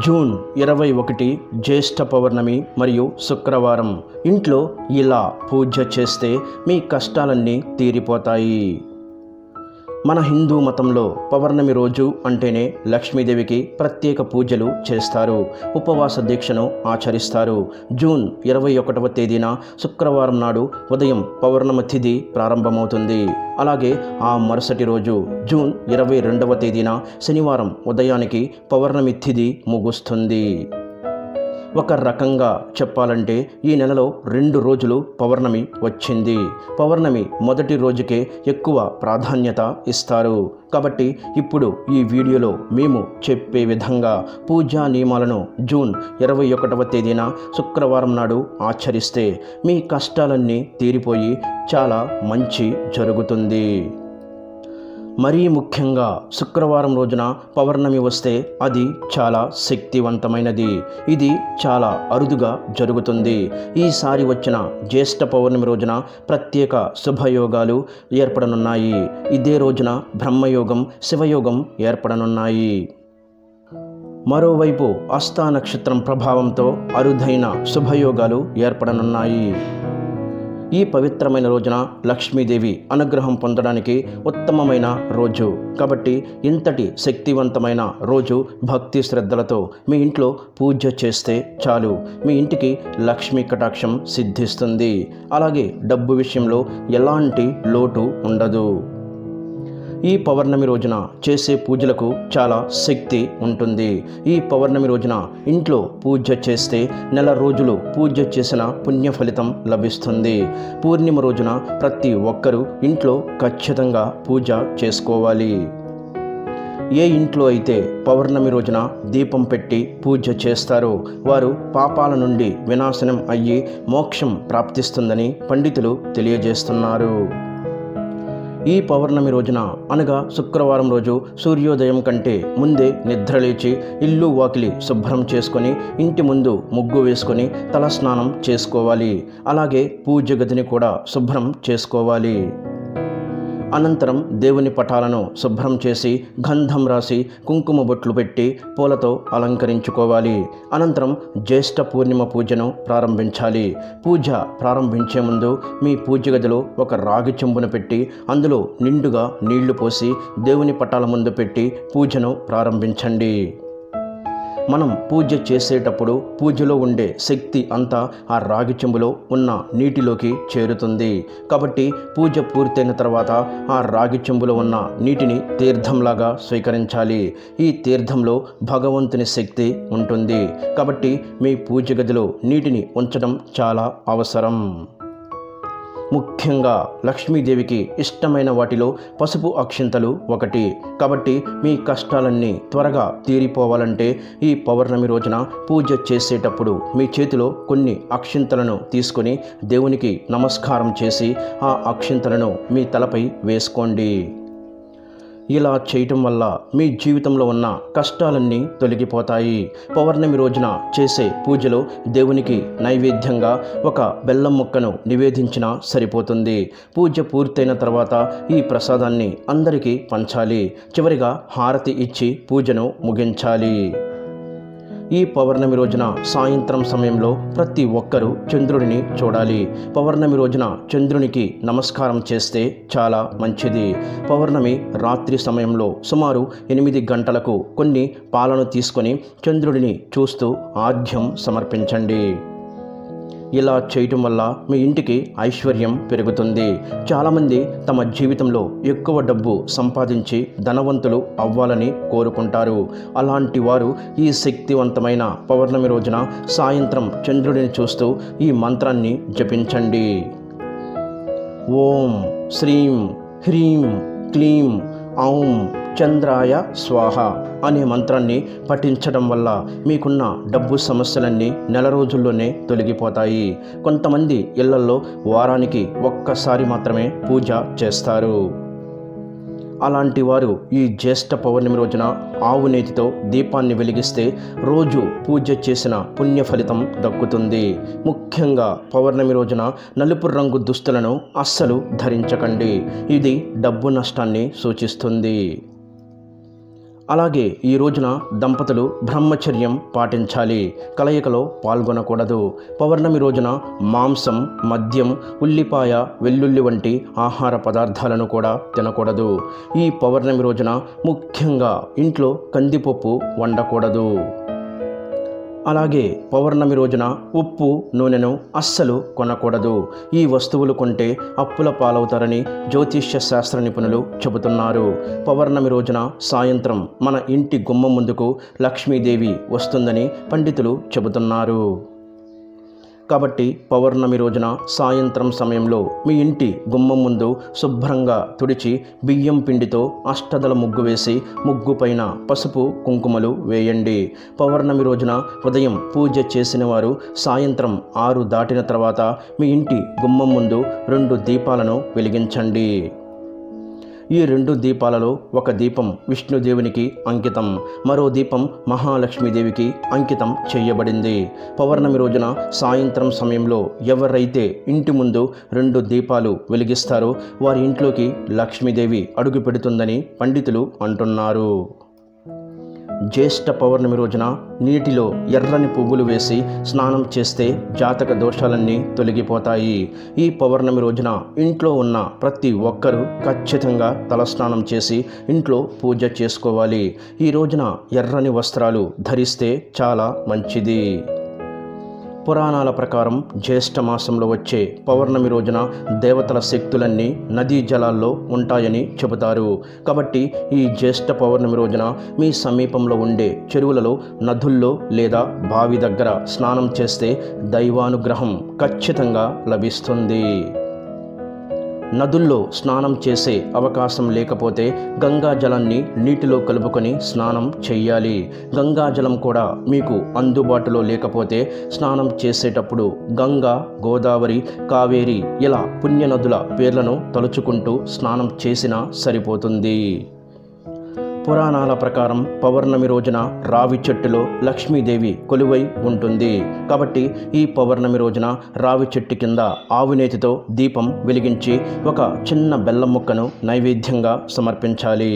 June 21 జ్యేష్ఠ పౌర్ణమి మరియు శుక్రవారం. ఇంట్లో ఇలా పూజ చేస్తే మీ కష్టాలన్నీ తీరిపోతాయి. మన హిందూ మతంలో పౌర్ణమి రోజు అంటేనే లక్ష్మీదేవికి ప్రత్యేక పూజలు చేస్తారు, ఉపవాస దీక్షను ఆచరిస్తారు. జూన్ 21వ తేదీన శుక్రవారం నాడు ఉదయం పౌర్ణమి తిథి ప్రారంభమవుతుంది. అలాగే ఆ మరుసటి రోజు జూన్ 22వ తేదీన శనివారం ఉదయానికి పౌర్ణమి తిథి ముగుస్తుంది. ఒక రకంగా చెప్పాలంటే ఈ నెలలో 2 రోజులు పౌర్ణమి వచ్చింది. పౌర్ణమి మొదటి రోజుకే ఎక్కువ ప్రాధాన్యత ఇస్తారు. కాబట్టి ఇప్పుడు ఈ వీడియోలో మేము చెప్పే విధంగా పూజా నియమాలను జూన్ 21వ తేదీన శుక్రవారం నాడు ఆచరిస్తే మీ కష్టాలన్నీ తీరిపోయి చాలా మంచి జరుగుతుంది. మరీ ముఖ్యంగా శుక్రవారం రోజున పౌర్ణమి వస్తే అది చాలా శక్తివంతమైనది. ఇది చాలా అరుదుగా జరుగుతుంది. ఈసారి వచ్చిన జ్యేష్ఠ పౌర్ణమి రోజున ప్రత్యేక శుభయోగాలు ఏర్పడనున్నాయి. ఇదే రోజున బ్రహ్మయోగం, శివయోగం ఏర్పడనున్నాయి. మరోవైపు హస్త నక్షత్రం ప్రభావంతో అరుదైన శుభయోగాలు ఏర్పడనున్నాయి. ఈ పవిత్రమైన రోజున లక్ష్మీదేవి అనుగ్రహం పొందడానికి ఉత్తమమైన రోజు. కాబట్టి ఇంతటి శక్తివంతమైన రోజు భక్తి శ్రద్ధలతో మీ ఇంట్లో పూజ చేస్తే చాలు, మీ ఇంటికి లక్ష్మీ కటాక్షం సిద్ధిస్తుంది. అలాగే డబ్బు విషయంలో ఎలాంటి లోటు ఉండదు. ఈ పౌర్ణమి రోజున చేసే పూజలకు చాలా శక్తి ఉంటుంది. ఈ పౌర్ణమి రోజున ఇంట్లో పూజ చేస్తే నెల రోజులు పూజ చేసిన పుణ్య ఫలితం లభిస్తుంది. పూర్ణిమ రోజున ప్రతి ఒక్కరూ ఇంట్లో ఖచ్చితంగా పూజ చేసుకోవాలి. ఏ ఇంట్లో అయితే పౌర్ణమి రోజున దీపం పెట్టి పూజ చేస్తారో వారు పాపాల నుండి వినాశనం అయ్యి మోక్షం ప్రాప్తిస్తుందని పండితులు తెలియజేస్తున్నారు. ఈ పౌర్ణమి రోజున అనగా శుక్రవారం రోజు సూర్యోదయం కంటే ముందే నిద్రలేచి ఇల్లు వాకిలి శుభ్రం చేసుకొని ఇంటి ముందు ముగ్గు వేసుకొని తలస్నానం చేసుకోవాలి. అలాగే పూజ గదిని కూడా శుభ్రం చేసుకోవాలి. అనంతరం దేవుని పటాలను శుభ్రం చేసి గంధం రాసి కుంకుమ బొట్లు పెట్టి పూలతో అలంకరించుకోవాలి. అనంతరం జ్యేష్ఠ పూర్ణిమ పూజను ప్రారంభించాలి. పూజ ప్రారంభించే ముందు మీ పూజ గదిలో ఒక రాగి చెంబును పెట్టి అందులో నిండుగా నీళ్లు పోసి దేవుని పటాల ముందు పెట్టి పూజను ప్రారంభించండి. మనం పూజ చేసేటప్పుడు పూజలో ఉండే శక్తి అంతా ఆ రాగి చెంబులో ఉన్న నీటిలోకి చేరుతుంది. కాబట్టి పూజ పూర్తయిన తర్వాత ఆ రాగి చెంబులో ఉన్న నీటిని తీర్థంలాగా స్వీకరించాలి. ఈ తీర్థంలో భగవంతుని శక్తి ఉంటుంది. కాబట్టి మీ పూజ గదిలో నీటిని ఉంచడం చాలా అవసరం. ముఖ్యంగా లక్ష్మీదేవికి ఇష్టమైన వాటిలో పసుపు అక్షింతలు ఒకటి. కాబట్టి మీ కష్టాలన్నీ త్వరగా తీరిపోవాలంటే ఈ పౌర్ణమి రోజున పూజ చేసేటప్పుడు మీ చేతిలో కొన్ని అక్షింతలను తీసుకొని దేవునికి నమస్కారం చేసి ఆ అక్షింతలను మీ తలపై వేసుకోండి. ఇలా చేయటం వల్ల మీ జీవితంలో ఉన్న కష్టాలన్నీ తొలగిపోతాయి. పౌర్ణమి రోజున చేసే పూజలో దేవునికి నైవేద్యంగా ఒక బెల్లం ముక్కను నివేదించినా సరిపోతుంది. పూజ పూర్తయిన తర్వాత ఈ ప్రసాదాన్ని అందరికీ పంచాలి. చివరిగా హారతి ఇచ్చి పూజను ముగించాలి. ఈ పౌర్ణమి రోజున సాయంత్రం సమయంలో ప్రతి ఒక్కరూ చంద్రుడిని చూడాలి. పౌర్ణమి రోజున చంద్రునికి నమస్కారం చేస్తే చాలా మంచిది. పౌర్ణమి రాత్రి సమయంలో సుమారు 8 గంటలకు కొన్ని పాలను తీసుకొని చంద్రుడిని చూస్తూ ఆర్ఘ్యం సమర్పించండి. ఇలా చేయటం వల్ల మీ ఇంటికి ఐశ్వర్యం పెరుగుతుంది. చాలామంది తమ జీవితంలో ఎక్కువ డబ్బు సంపాదించి ధనవంతులు అవ్వాలని కోరుకుంటారు. అలాంటి వారు ఈ శక్తివంతమైన పౌర్ణమి రోజున సాయంత్రం చంద్రుడిని చూస్తూ ఈ మంత్రాన్ని జపించండి. ఓం శ్రీం హ్రీం క్లీం ఔం చంద్రాయ స్వాహ అనే మంత్రాన్ని పఠించడం వల్ల మీకున్న డబ్బు సమస్యలన్నీ నెల రోజుల్లోనే తొలగిపోతాయి. కొంతమంది ఇళ్లల్లో వారానికి ఒక్కసారి మాత్రమే పూజ చేస్తారు. అలాంటి వారు ఈ జ్యేష్ఠ పౌర్ణమి రోజున ఆవు నేతితో దీపాన్ని వెలిగిస్తే రోజు పూజ చేసిన పుణ్య ఫలితం దక్కుతుంది. ముఖ్యంగా పౌర్ణమి రోజున నలుపు రంగు దుస్తులను అస్సలు ధరించకండి. ఇది డబ్బు నష్టాన్ని సూచిస్తుంది. అలాగే ఈ రోజున దంపతులు బ్రహ్మచర్యం పాటించాలి, కలయికలో పాల్గొనకూడదు. పౌర్ణమి రోజున మాంసం, మద్యం, ఉల్లిపాయ, వెల్లుల్లి వంటి ఆహార పదార్థాలను కూడా తినకూడదు. ఈ పౌర్ణమి రోజున ముఖ్యంగా ఇంట్లో కందిపప్పు వండకూడదు. అలాగే పౌర్ణమి రోజున ఉప్పు, నూనెను అస్సలు కొనకూడదు. ఈ వస్తువులు కొంటే అప్పుల పాలవుతారని జ్యోతిష్య శాస్త్ర నిపుణులు చెబుతున్నారు. పౌర్ణమి రోజున సాయంత్రం మన ఇంటి గుమ్మం ముందుకు లక్ష్మీదేవి వస్తుందని పండితులు చెబుతున్నారు. కాబట్టి పౌర్ణమి రోజున సాయంత్రం సమయంలో మీ ఇంటి గుమ్మం ముందు శుభ్రంగా తుడిచి బియ్యం పిండితో అష్టదళ ముగ్గు వేసి ముగ్గు పైన పసుపు, కుంకుమలు వేయండి. పౌర్ణమి రోజున ఉదయం పూజ చేసిన వారు సాయంత్రం 6 దాటిన తర్వాత మీ ఇంటి గుమ్మం ముందు 2 దీపాలను వెలిగించండి. ఈ 2 దీపాలలో ఒక దీపం విష్ణుదేవునికి అంకితం, మరో దీపం మహాలక్ష్మీదేవికి అంకితం చేయబడింది. పౌర్ణమి రోజున సాయంత్రం సమయంలో ఎవరైతే ఇంటి ముందు 2 దీపాలు వెలిగిస్తారో వారి ఇంట్లోకి లక్ష్మీదేవి అడుగు పెడుతుందని పండితులు అంటున్నారు. జ్యేష్ఠ పౌర్ణమి రోజున నీటిలో ఎర్రని పువ్వులు వేసి స్నానం చేస్తే జాతక దోషాలన్నీ తొలగిపోతాయి. ఈ పౌర్ణమి రోజున ఇంట్లో ఉన్న ప్రతి ఒక్కరూ ఖచ్చితంగా తలస్నానం చేసి ఇంట్లో పూజ చేసుకోవాలి. ఈ రోజున ఎర్రని వస్త్రాలు ధరిస్తే చాలా మంచిది. పురాణాల ప్రకారం జ్యేష్ఠ మాసంలో వచ్చే పౌర్ణమి రోజున దేవతల శక్తులన్నీ నదీ జలాల్లో ఉంటాయని చెబుతారు. కాబట్టి ఈ జ్యేష్ఠ పౌర్ణమి రోజున మీ సమీపంలో ఉండే చెరువులలో, నదుల్లో లేదా బావి దగ్గర స్నానం చేస్తే దైవానుగ్రహం ఖచ్చితంగా లభిస్తుంది. నదుల్లో స్నానం చేసే అవకాశం లేకపోతే గంగా జలాన్ని నీటిలో కలుపుకొని స్నానం చేయాలి. గంగా జలం కూడా మీకు అందుబాటులో లేకపోతే స్నానం చేసేటప్పుడు గంగా, గోదావరి, కావేరి ఇలా పుణ్యనదుల పేర్లను తలుచుకుంటూ స్నానం చేసినా సరిపోతుంది. పురాణాల ప్రకారం పౌర్ణమి రోజున రావి చెట్టులో లక్ష్మీదేవి కొలువై ఉంటుంది. కాబట్టి ఈ పౌర్ణమి రోజున రావి చెట్టు కింద ఆవునేతితో దీపం వెలిగించి ఒక చిన్న బెల్లం ముక్కను నైవేద్యంగా సమర్పించాలి.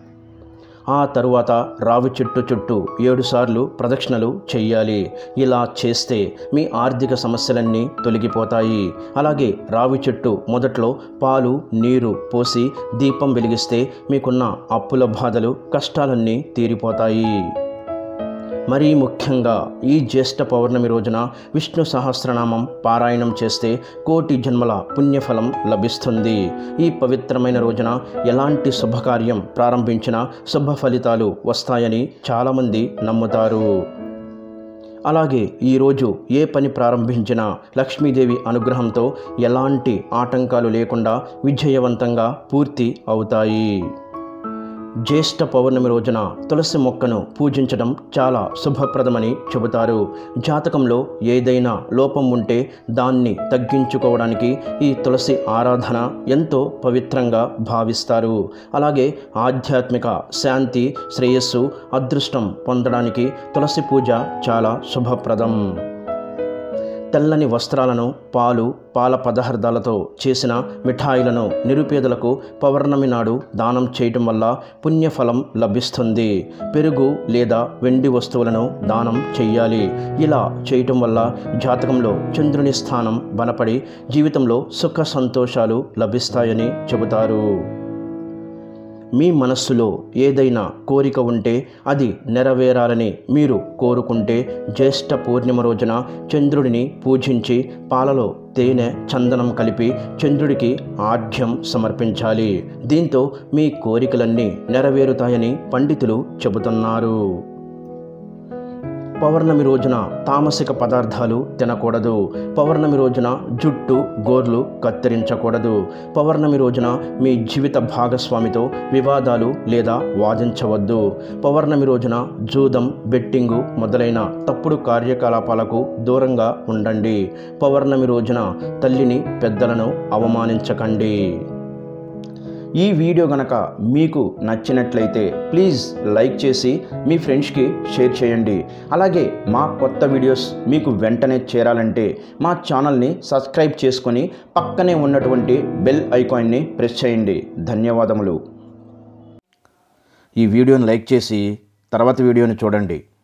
ఆ తరువాత రావి చెట్టు చుట్టూ 7 సార్లు ప్రదక్షిణలు చెయ్యాలి. ఇలా చేస్తే మీ ఆర్థిక సమస్యలన్నీ తొలగిపోతాయి. అలాగే రావి చెట్టు మొదట్లో పాలు, నీరు పోసి దీపం వెలిగిస్తే మీకున్న అప్పుల బాధలు, కష్టాలన్నీ తీరిపోతాయి. మరీ ముఖ్యంగా ఈ జ్యేష్ఠ పౌర్ణమి రోజున విష్ణు సహస్రనామం పారాయణం చేస్తే కోటి జన్మల పుణ్యఫలం లభిస్తుంది. ఈ పవిత్రమైన రోజున ఎలాంటి శుభకార్యం ప్రారంభించినా శుభ ఫలితాలు వస్తాయని చాలామంది నమ్ముతారు. అలాగే ఈరోజు ఏ పని ప్రారంభించినా లక్ష్మీదేవి అనుగ్రహంతో ఎలాంటి ఆటంకాలు లేకుండా విజయవంతంగా పూర్తి అవుతాయి. జ్యేష్ఠ పౌర్ణమి రోజున తులసి మొక్కను పూజించడం చాలా శుభప్రదమని చెబుతారు. జాతకంలో ఏదైనా లోపం ఉంటే దాన్ని తగ్గించుకోవడానికి ఈ తులసి ఆరాధన ఎంతో పవిత్రంగా భావిస్తారు. అలాగే ఆధ్యాత్మిక శాంతి, శ్రేయస్సు, అదృష్టం పొందడానికి తులసి పూజ చాలా శుభప్రదం. తెల్లని వస్త్రాలను, పాలు, పాల పదార్థాలతో చేసిన మిఠాయిలను నిరుపేదలకు పౌర్ణమి నాడు దానం చేయటం వల్ల పుణ్యఫలం లభిస్తుంది. పెరుగు లేదా వెండి వస్తువులను దానం చెయ్యాలి. ఇలా చేయటం వల్ల జాతకంలో చంద్రుని స్థానం బలపడి జీవితంలో సుఖ సంతోషాలు లభిస్తాయని చెబుతారు. మీ మనస్సులో ఏదైనా కోరిక ఉంటే అది నెరవేరాలని మీరు కోరుకుంటే జ్యేష్ఠ పూర్ణిమ రోజున చంద్రుడిని పూజించి పాలలో తేనె, చందనం కలిపి చంద్రుడికి ఆఢ్యం సమర్పించాలి. దీంతో మీ కోరికలన్నీ నెరవేరుతాయని పండితులు చెబుతున్నారు. పౌర్ణమి రోజున తామసిక పదార్థాలు తినకూడదు. పౌర్ణమి రోజున జుట్టు, గోర్లు కత్తిరించకూడదు. పౌర్ణమి రోజున మీ జీవిత భాగస్వామితో వివాదాలు లేదా వాదించవద్దు. పౌర్ణమి రోజున జూదం, బెట్టింగు మొదలైన తప్పుడు కార్యకలాపాలకు దూరంగా ఉండండి. పౌర్ణమి రోజున తల్లిని, పెద్దలను అవమానించకండి. ఈ వీడియో గనక మీకు నచ్చినట్లయితే ప్లీజ్ లైక్ చేసి మీ ఫ్రెండ్స్కి షేర్ చేయండి. అలాగే మా కొత్త వీడియోస్ మీకు వెంటనే చేరాలంటే మా ఛానల్ని సబ్స్క్రైబ్ చేసుకొని పక్కనే ఉన్నటువంటి బెల్ ఐకాన్ని ప్రెస్ చేయండి. ధన్యవాదములు. ఈ వీడియోని లైక్ చేసి తర్వాత వీడియోని చూడండి.